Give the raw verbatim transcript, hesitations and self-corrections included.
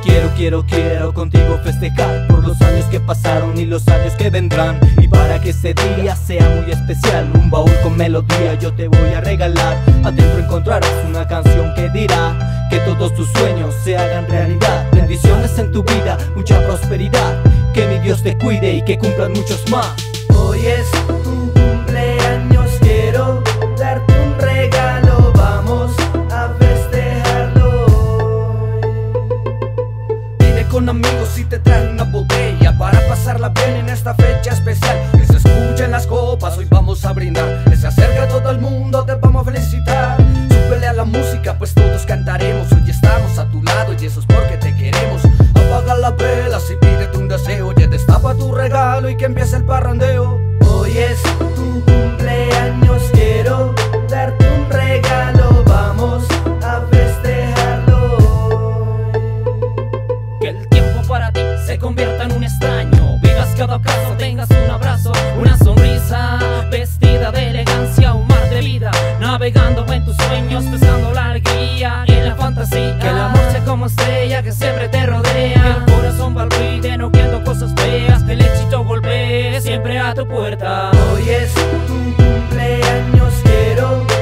Quiero, quiero, quiero contigo festejar por los años que pasaron y los años que vendrán. Y para que ese día sea muy especial, un baúl con melodía yo te voy a regalar. Adentro encontrarás una canción que dirá que todos tus sueños se hagan realidad. Bendiciones en tu vida, mucha prosperidad, que mi Dios te cuide y que cumplan muchos más. Hoy es tu cumpleaños, quiero darte un regalo, vamos a festejarlo hoy. Vine con amigos y te traje una botella para pasarla bien en esta fecha especial. Que se escuchen las copas, hoy vamos a brindar, que se acerca todo el mundo, te vamos a felicitar. Súbele a la música, pues todos cantaremos, hoy estamos a tu lado y eso es porque te queremos. Apaga las velas y pídete un deseo, oye, destapa tu regalo y que empiece el parrandeo. Hoy es tu cumpleaños, quiero darte un regalo, vamos a festejarlo hoy. Que el tiempo para ti se convierta en un extraño, vivas cada paso, tengas un abrazo, una sonrisa, vestida de elegancia, un mar de vida, navegando en tus sueños, pescando la alegría y la fantasía. Que el amor sea como estrella que siempre te rodea, que el corazón palpite no viendo cosas feas, que el éxito golpee siempre a tu puerta. Hoy es tu cumpleaños, quiero